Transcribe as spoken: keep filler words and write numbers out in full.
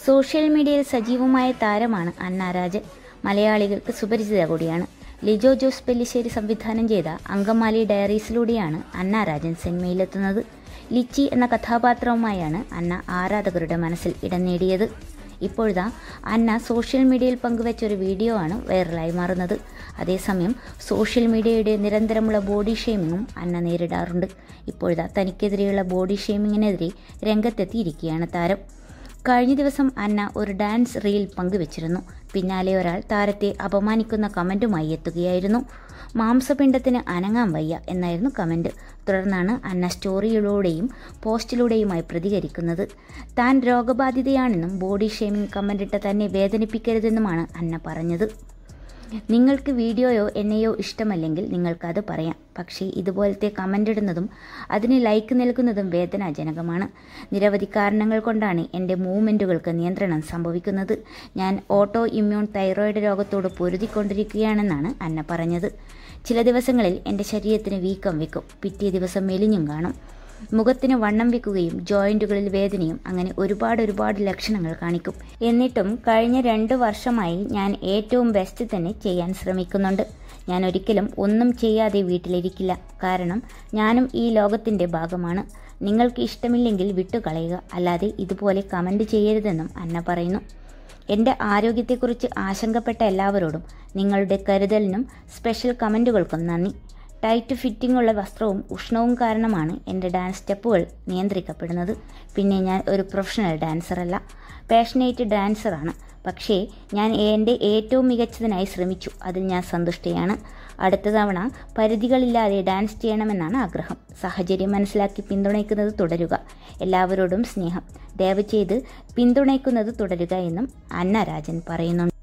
Social മീഡിയയിൽ സജീവമായ താരമാണ് അന്ന രാജൻ. മലയാളികൾക്ക് സുപരിചിത കൂടിയാണ്. ലിജോ ജോസ് പെല്ലിശ്ശേരി സംവിധാനം ചെയ്ത അങ്കമാലി ഡയറീസിലൂടെയാണ് അന്ന രാജൻ സിനിമയിലെത്തുന്നത്. ലിച്ചി എന്ന കഥാപാത്രവുമായാണ് അന്ന ആരാധകരുടെ മനസ്സിൽ ഇടം നേടിയത്. ഇപ്പോഴാ അന്ന സോഷ്യൽ മീഡിയയിൽ പങ്കുവെച്ച ഒരു വീഡിയോ ആണ് വൈറലായി മാറുന്നത്. അതേസമയം സോഷ്യൽ മീഡിയയുടെ നിരന്തരമുള്ള ബോഡി ഷെയ്മിങ്ങും അന്ന നേരിടാറുണ്ട്. ഇപ്പോഴാ തനിക്കെതിരെയുള്ള ബോഡി ഷെയ്മിങ്ങിനെതിരെ രംഗത്തെത്തിയിരിക്കുകയാണ് താരം. കഴിഞ്ഞ ദിവസം അന്ന ഒരു ഡാൻസ് റീൽ പങ്കുവച്ചിരുന്നു. പിന്നാലെ ഒരാൾ താരത്തെ അപമാനിക്കുന്ന കമൻറ്റുമായി എത്തുകയായിരുന്നു. മാംസപിണ്ഡത്തിന് അനങ്ങാൻ വയ്യ എന്നായിരുന്നു കമൻറ്റ്. തുടർന്നാണ് അന്ന സ്റ്റോറിയിലൂടെയും പോസ്റ്റിലൂടെയുമായി പ്രതികരിക്കുന്നത്. താൻ രോഗബാധിതയാണെന്നും ബോഡി ഷെയ്മിംഗ് കമൻറ്റിട്ട് തന്നെ വേദനിപ്പിക്കരുതെന്നുമാണ് അന്ന പറഞ്ഞത്. നിങ്ങൾക്ക് വീഡിയോയോ എന്നെയോ ഇഷ്ടമല്ലെങ്കിൽ നിങ്ങൾക്കത് പറയാം. പക്ഷേ ഇതുപോലത്തെ കമൻ്റ് ഇടുന്നതും അതിന് ലൈക്ക് നൽകുന്നതും വേദനാജനകമാണ്. നിരവധി കാരണങ്ങൾ കൊണ്ടാണ് എൻ്റെ മൂവ്മെൻറ്റുകൾക്ക് നിയന്ത്രണം സംഭവിക്കുന്നത്. ഞാൻ ഓട്ടോ ഇമ്മ്യൂൺ തൈറോയിഡ് രോഗത്തോട് പൊരുതിക്കൊണ്ടിരിക്കുകയാണെന്നാണ് അന്ന പറഞ്ഞത്. ചില ദിവസങ്ങളിൽ എൻ്റെ ശരീരത്തിന് വീക്കം വെക്കും, പിറ്റേ ദിവസം മെലിഞ്ഞും കാണും. മുഖത്തിന് വണ്ണം വെക്കുകയും ജോയിൻറ്റുകളിൽ വേദനയും, അങ്ങനെ ഒരുപാട് ഒരുപാട് ലക്ഷണങ്ങൾ കാണിക്കും. എന്നിട്ടും കഴിഞ്ഞ രണ്ട് വർഷമായി ഞാൻ ഏറ്റവും ബെസ്റ്റ് തന്നെ ചെയ്യാൻ ശ്രമിക്കുന്നുണ്ട്. ഞാൻ ഒരിക്കലും ഒന്നും ചെയ്യാതെ വീട്ടിലിരിക്കില്ല. കാരണം ഞാനും ഈ ലോകത്തിൻ്റെ ഭാഗമാണ്. നിങ്ങൾക്ക് ഇഷ്ടമില്ലെങ്കിൽ വിട്ടുകളയുക, അല്ലാതെ ഇതുപോലെ കമൻറ്റ് ചെയ്യരുതെന്നും അന്ന പറയുന്നു. എൻ്റെ ആരോഗ്യത്തെക്കുറിച്ച് ആശങ്കപ്പെട്ട എല്ലാവരോടും നിങ്ങളുടെ കരുതലിനും സ്പെഷ്യൽ കമൻറ്റുകൾക്കും നന്ദി. ടൈറ്റ് ഫിറ്റിംഗ് ഉള്ള വസ്ത്രവും ഉഷ്ണവും കാരണമാണ് എൻ്റെ ഡാൻസ് സ്റ്റെപ്പുകൾ നിയന്ത്രിക്കപ്പെടുന്നത്. പിന്നെ ഞാൻ ഒരു പ്രൊഫഷണൽ ഡാൻസറല്ല, പാഷനേറ്റ് ഡാൻസറാണ്. പക്ഷേ ഞാൻ എൻ്റെ ഏറ്റവും മികച്ചതിനായി ശ്രമിച്ചു. അതിൽ ഞാൻ സന്തുഷ്ടയാണ്. അടുത്ത തവണ പരിധികളില്ലാതെ ഡാൻസ് ചെയ്യണമെന്നാണ് ആഗ്രഹം. സാഹചര്യം മനസ്സിലാക്കി പിന്തുണയ്ക്കുന്നത് തുടരുക. എല്ലാവരോടും സ്നേഹം. ദയവ് ചെയ്ത് പിന്തുണയ്ക്കുന്നത് തുടരുക എന്നും അന്ന രാജൻ പറയുന്നുണ്ട്.